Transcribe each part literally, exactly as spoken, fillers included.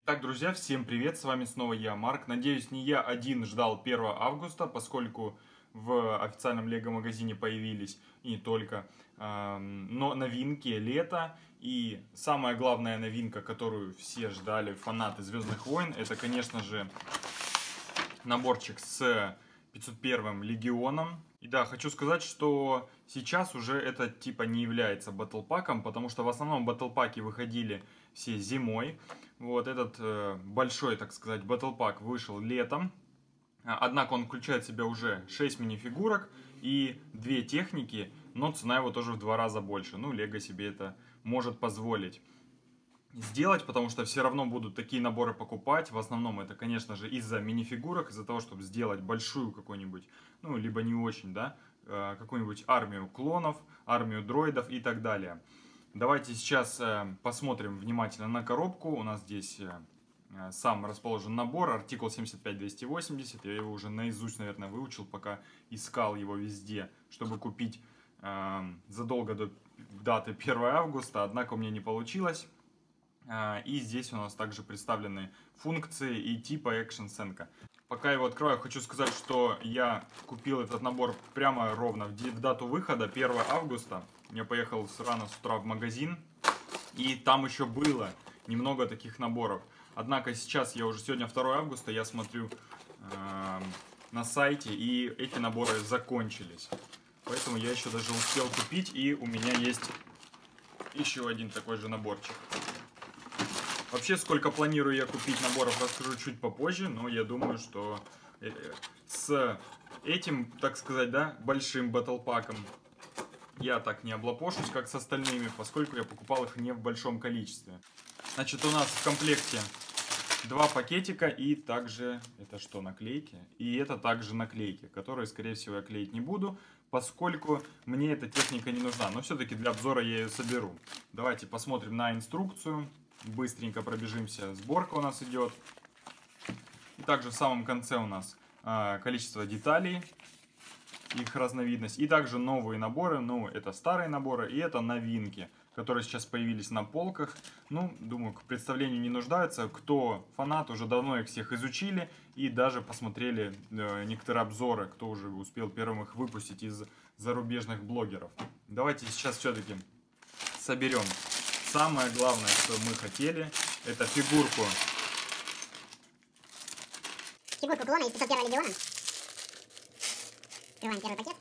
Так, друзья, всем привет, с вами снова я, Марк. Надеюсь, не я один ждал первого августа, поскольку в официальном лего-магазине появились и не только, эм, но новинки лета. И самая главная новинка, которую все ждали, фанаты Звездных войн, это, конечно же, наборчик с пятьсот первым легионом. И да, хочу сказать, что сейчас уже это типа не является батлпаком, потому что в основном батлпаки выходили все зимой. Вот этот э, большой, так сказать, батлпак вышел летом. Однако он включает в себя уже шесть минифигурок и две техники, но цена его тоже в два раза больше. Ну, Лего себе это может позволить сделать, потому что все равно будут такие наборы покупать. В основном это, конечно же, из-за минифигурок, из-за того, чтобы сделать большую какую-нибудь, ну, либо не очень, да, какую-нибудь армию клонов, армию дроидов и так далее. Давайте сейчас посмотрим внимательно на коробку. У нас здесь сам расположен набор, артикул семьдесят пять двести восемьдесят. Я его уже наизусть, наверное, выучил, пока искал его везде, чтобы купить э, задолго до даты первого августа, однако у меня не получилось. И здесь у нас также представлены функции и типа экшен сценка. Пока его открою, хочу сказать, что я купил этот набор прямо ровно в дату выхода, первого августа. Я поехал рано с утра в магазин, и там еще было немного таких наборов. Однако сейчас, я уже сегодня второго августа, я смотрю э, на сайте, и эти наборы закончились. Поэтому я еще даже успел купить, и у меня есть еще один такой же наборчик. Вообще, сколько планирую я купить наборов, расскажу чуть попозже, но я думаю, что с этим, так сказать, да, большим батлпаком я так не облапошусь, как с остальными, поскольку я покупал их не в большом количестве. Значит, у нас в комплекте два пакетика и также, это что, наклейки? И это также наклейки, которые, скорее всего, я клеить не буду, поскольку мне эта техника не нужна. Но все-таки для обзора я ее соберу. Давайте посмотрим на инструкцию. Быстренько пробежимся. Сборка у нас идет. И также в самом конце у нас а, количество деталей, их разновидность. И также новые наборы. Ну, это старые наборы и это новинки, которые сейчас появились на полках. Ну, думаю, к представлению не нуждаются. Кто фанат, уже давно их всех изучили. И даже посмотрели э, некоторые обзоры, кто уже успел первым их выпустить из зарубежных блогеров. Давайте сейчас все-таки соберем. Самое главное, что мы хотели, это фигурку. Фигурку клона из пятьсот первого легиона. Открываем первый пакет.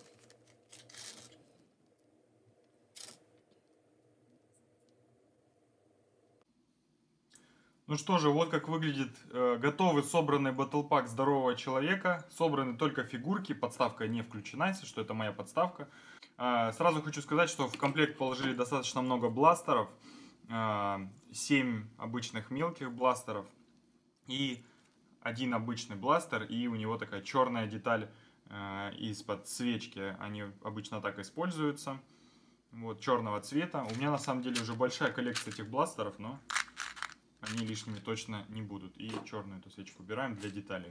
Ну что же, вот как выглядит э, готовый собранный батлпак здорового человека. Собраны только фигурки, подставка не включена, если что, это моя подставка. Э, сразу хочу сказать, что в комплект положили достаточно много бластеров. семь обычных мелких бластеров и один обычный бластер, и у него такая черная деталь э, из-под свечки. Они обычно так используются. Вот, черного цвета. У меня на самом деле уже большая коллекция этих бластеров, но они лишними точно не будут. И черную эту свечку убираем для деталей.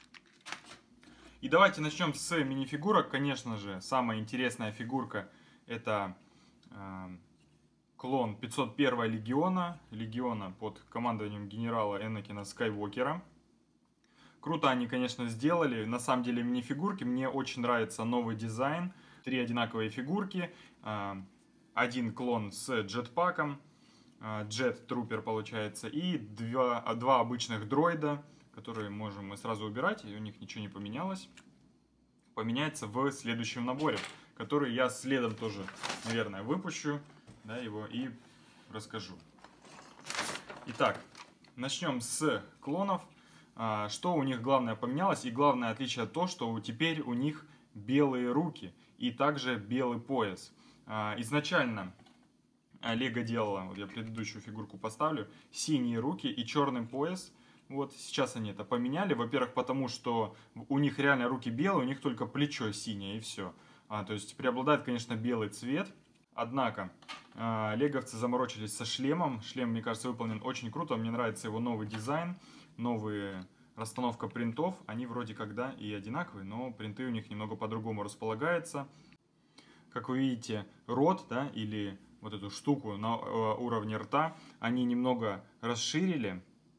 И давайте начнем с минифигурок. Конечно же, самая интересная фигурка это э, клон пятьсот первого легиона, легиона под командованием генерала Энакина Скайуокера. Круто они, конечно, сделали. На самом деле минифигурки, мне очень нравится новый дизайн. Три одинаковые фигурки, один клон с джетпаком, джет трупер получается, и два, два обычных дроида, которые можем мы сразу убирать, и у них ничего не поменялось. Поменяется в следующем наборе, который я следом тоже, наверное, выпущу. Да, его и расскажу. Итак, начнем с клонов. Что у них главное поменялось? И главное отличие то, что теперь у них белые руки и также белый пояс. Изначально Лего делала, вот я предыдущую фигурку поставлю, синие руки и черный пояс. Вот сейчас они это поменяли. Во-первых, потому что у них реально руки белые, у них только плечо синее и все. А, то есть преобладает, конечно, белый цвет. Однако, э, леговцы заморочились со шлемом. Шлем, мне кажется, выполнен очень круто. Мне нравится его новый дизайн, новая расстановка принтов. Они вроде как, да, и одинаковые, но принты у них немного по-другому располагаются. Как вы видите, рот, да, или вот эту штуку на э, уровне рта, они немного расширили.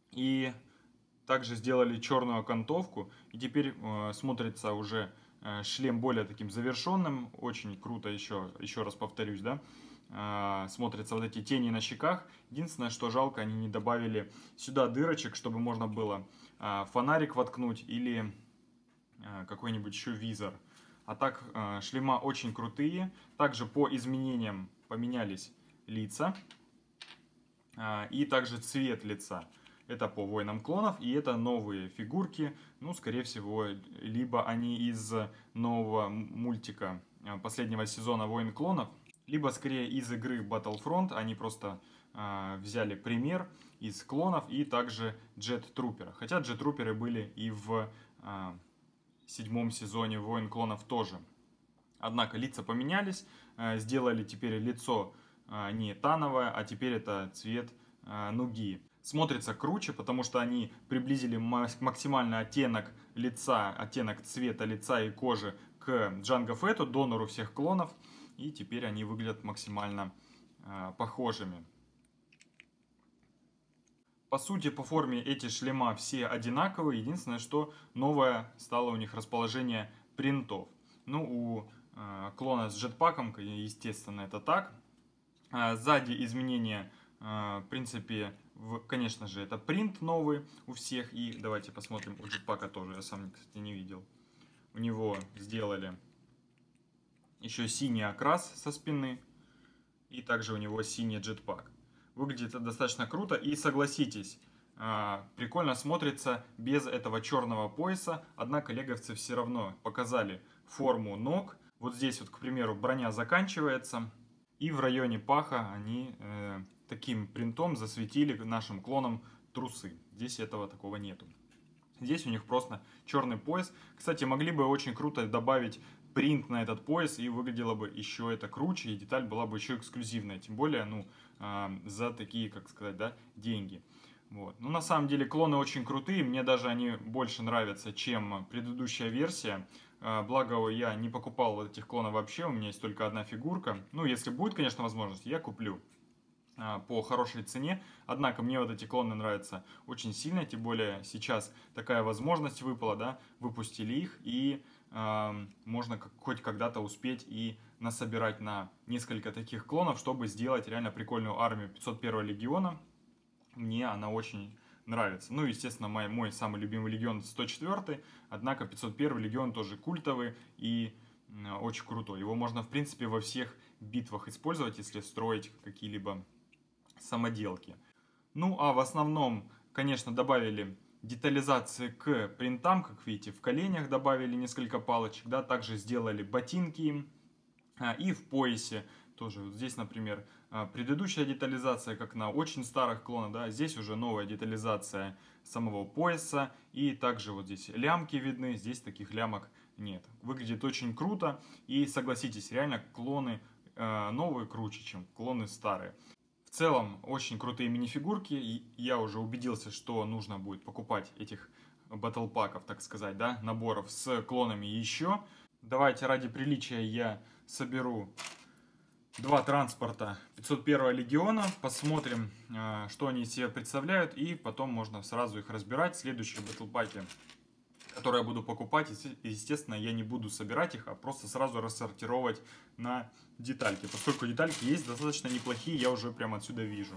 И также сделали черную окантовку. И теперь э, смотрится уже э, шлем более таким завершенным. Очень круто, еще, еще раз повторюсь, да. Э, смотрятся вот эти тени на щеках. Единственное, что жалко, они не добавили сюда дырочек, чтобы можно было э, фонарик воткнуть или э, какой-нибудь еще визор. А так, э, шлема очень крутые. Также по изменениям поменялись лица. Э, и также цвет лица. Это по Воинам Клонов, и это новые фигурки, ну, скорее всего, либо они из нового мультика последнего сезона Войн Клонов, либо скорее из игры Battlefront, они просто э, взяли пример из клонов и также Джет Трупера. Хотя Джет Труперы были и в э, седьмом сезоне Войн Клонов тоже. Однако лица поменялись, э, сделали теперь лицо э, не тановое, а теперь это цвет э, нуги. Смотрится круче, потому что они приблизили максимальный оттенок лица, оттенок цвета лица и кожи к Джанго Фетту, донору всех клонов. И теперь они выглядят максимально э, похожими. По сути, по форме эти шлема все одинаковые. Единственное, что новое стало у них расположение принтов. Ну, у э, клона с джетпаком, естественно, это так. А сзади изменения, э, в принципе, в, конечно же, это принт новый у всех. И давайте посмотрим у джетпака тоже. Я сам, кстати, не видел. У него сделали еще синий окрас со спины. И также у него синий джетпак. Выглядит это достаточно круто. И согласитесь, э, прикольно смотрится без этого черного пояса. Однако леговцы все равно показали форму ног. Вот здесь вот, к примеру, броня заканчивается. И в районе паха они э, таким принтом засветили нашим клонам трусы. Здесь этого такого нету. Здесь у них просто черный пояс. Кстати, могли бы очень круто добавить принт на этот пояс, и выглядело бы еще это круче, и деталь была бы еще эксклюзивная. Тем более, ну, э, за такие, как сказать, да, деньги. Вот. Ну, на самом деле, клоны очень крутые. Мне даже они больше нравятся, чем предыдущая версия. Благо, я не покупал вот этих клонов вообще, у меня есть только одна фигурка. Ну, если будет, конечно, возможность, я куплю по хорошей цене. Однако мне вот эти клоны нравятся очень сильно, тем более сейчас такая возможность выпала, да, выпустили их, и э, можно как, хоть когда-то успеть и насобирать на несколько таких клонов, чтобы сделать реально прикольную армию пятьсот первого легиона. Мне она очень нравится. Ну, естественно, мой, мой самый любимый легион сто четвёртый, однако пятьсот первый легион тоже культовый и э, очень крутой. Его можно, в принципе, во всех битвах использовать, если строить какие-либо самоделки. Ну, а в основном, конечно, добавили детализации к принтам, как видите, в коленях добавили несколько палочек, да, также сделали ботинки а, и в поясе тоже. Вот здесь, например, предыдущая детализация, как на очень старых клонах, да, здесь уже новая детализация самого пояса, и также вот здесь лямки видны, здесь таких лямок нет. Выглядит очень круто, и согласитесь, реально клоны э, новые круче, чем клоны старые. В целом, очень крутые минифигурки, и я уже убедился, что нужно будет покупать этих батлпаков, так сказать, да, наборов с клонами еще. Давайте ради приличия я соберу два транспорта пятьсот первого легиона, посмотрим, что они из себя представляют, и потом можно сразу их разбирать. Следующие батлпаки, которые я буду покупать, естественно, я не буду собирать их, а просто сразу рассортировать на детальки, поскольку детальки есть достаточно неплохие, я уже прямо отсюда вижу.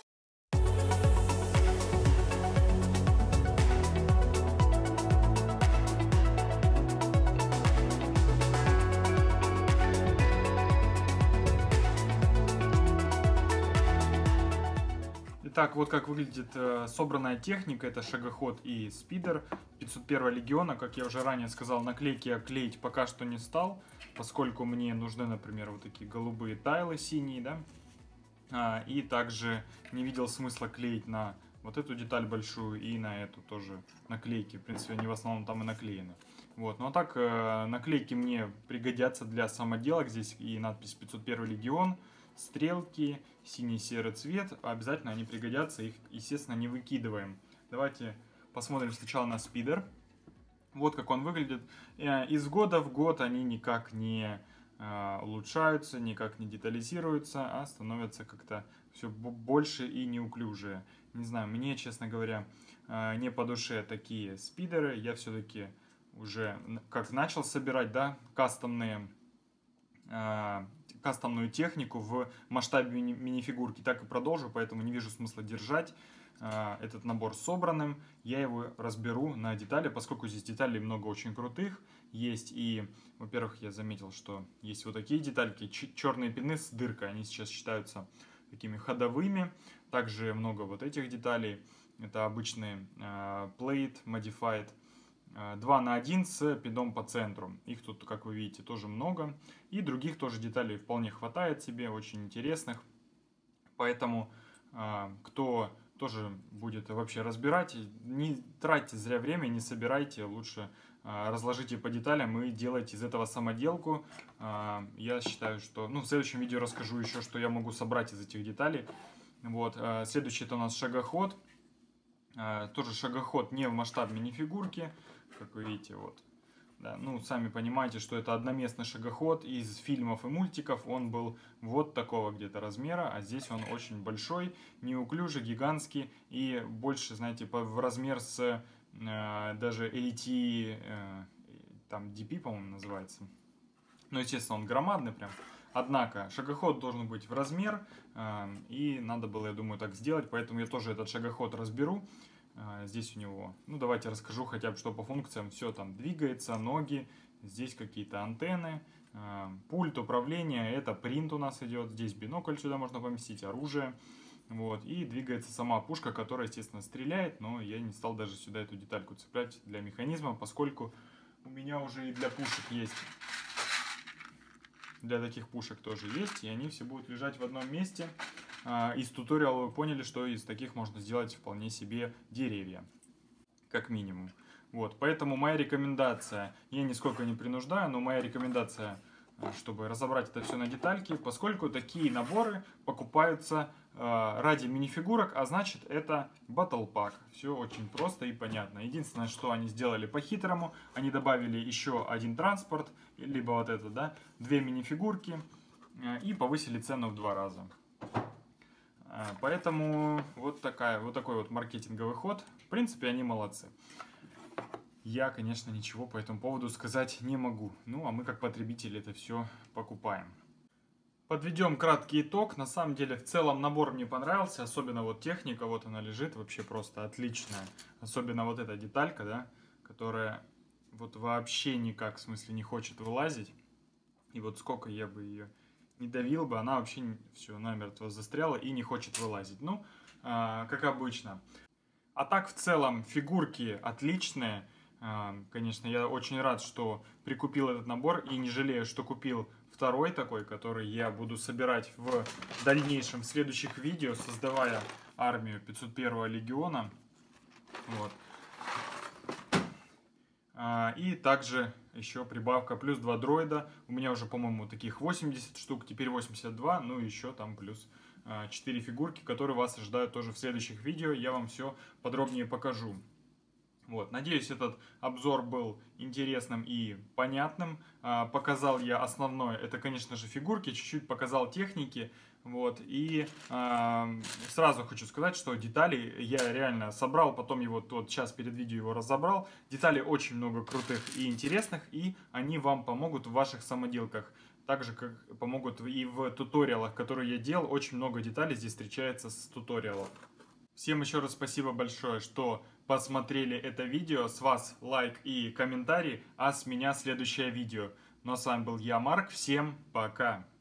Итак, вот как выглядит э, собранная техника. Это шагоход и спидер пятьсот первого легиона. Как я уже ранее сказал, наклейки я клеить пока что не стал, поскольку мне нужны, например, вот такие голубые тайлы синие, да. А, и также не видел смысла клеить на вот эту деталь большую и на эту тоже наклейки. В принципе, они в основном там и наклеены. Вот. Ну а так, э, наклейки мне пригодятся для самоделок. Здесь и надпись пятьсот первый легион. Стрелки, синий-серый цвет, обязательно они пригодятся, их, естественно, не выкидываем. Давайте посмотрим сначала на спидер. Вот как он выглядит. Из года в год они никак не улучшаются, никак не детализируются, а становятся как-то все больше и неуклюжие. Не знаю, мне, честно говоря, не по душе такие спидеры. Я все-таки уже как начал собирать, да, кастомные, кастомную технику в масштабе мини минифигурки, так и продолжу, поэтому не вижу смысла держать этот набор собранным. Я его разберу на детали, поскольку здесь деталей много очень крутых. Есть и, во-первых, я заметил, что есть вот такие детальки, черные пины с дыркой, они сейчас считаются такими ходовыми. Также много вот этих деталей, это обычные uh, Plate Modified uh, два на один с пином по центру. Их тут, как вы видите, тоже много. И других тоже деталей вполне хватает себе, очень интересных. Поэтому, uh, кто тоже будет вообще разбирать, не тратьте зря время, не собирайте, лучше uh, разложите по деталям и делайте из этого самоделку. Uh, я считаю, что... Ну, в следующем видео расскажу еще, что я могу собрать из этих деталей. Вот, uh, следующий это у нас шагоход. Uh, тоже шагоход не в масштаб минифигурки, как вы видите, вот. Да, ну, сами понимаете, что это одноместный шагоход из фильмов и мультиков. Он был вот такого где-то размера, а здесь он очень большой, неуклюжий, гигантский и больше, знаете, в размер с э, даже эй ти, э, там ди пи, по-моему, называется. Ну, естественно, он громадный прям. Однако, шагоход должен быть в размер, э, и надо было, я думаю, так сделать, поэтому я тоже этот шагоход разберу. Здесь у него, ну давайте расскажу хотя бы, что по функциям. Все там двигается, ноги, здесь какие-то антенны, пульт управления, это принт у нас идет, здесь бинокль сюда можно поместить, оружие. Вот, и двигается сама пушка, которая, естественно, стреляет, но я не стал даже сюда эту детальку цеплять для механизма, поскольку у меня уже и для пушек есть, для таких пушек тоже есть, и они все будут лежать в одном месте. Из туториала вы поняли, что из таких можно сделать вполне себе деревья, как минимум. Вот, поэтому моя рекомендация, я нисколько не принуждаю, но моя рекомендация, чтобы разобрать это все на детальки, поскольку такие наборы покупаются э, ради минифигурок, а значит это Battle Pack. Все очень просто и понятно. Единственное, что они сделали по-хитрому, они добавили еще один транспорт, либо вот это, да, две минифигурки, э, и повысили цену в два раза. Поэтому вот, такая, вот такой вот маркетинговый ход. В принципе, они молодцы. Я, конечно, ничего по этому поводу сказать не могу. Ну, а мы, как потребители, это все покупаем. Подведем краткий итог. На самом деле, в целом, набор мне понравился. Особенно вот техника, вот она лежит, вообще просто отличная. Особенно вот эта деталька, да, которая вот вообще никак, в смысле, не хочет вылазить. И вот сколько я бы ее... не давил бы, она вообще все намертво застряла и не хочет вылазить. Ну, э, как обычно. А так, в целом, фигурки отличные. Э, конечно, я очень рад, что прикупил этот набор и не жалею, что купил второй такой, который я буду собирать в дальнейшем, в следующих видео, создавая армию пятьсот первого легиона. Вот. И также еще прибавка плюс два дроида. У меня уже, по-моему, таких восемьдесят штук, теперь восемьдесят два. Ну и еще там плюс четыре фигурки, которые вас ожидают тоже в следующих видео. Я вам все подробнее покажу. Вот. Надеюсь, этот обзор был интересным и понятным. Показал я основное, это, конечно же, фигурки, чуть-чуть показал техники. Вот, и э, сразу хочу сказать, что детали я реально собрал, потом его вот час перед видео его разобрал. Деталей очень много крутых и интересных, и они вам помогут в ваших самоделках. Так же, как помогут и в туториалах, которые я делал. Очень много деталей здесь встречается с туториалов. Всем еще раз спасибо большое, что посмотрели это видео. С вас лайк и комментарий, а с меня следующее видео. Ну а с вами был я, Марк. Всем пока!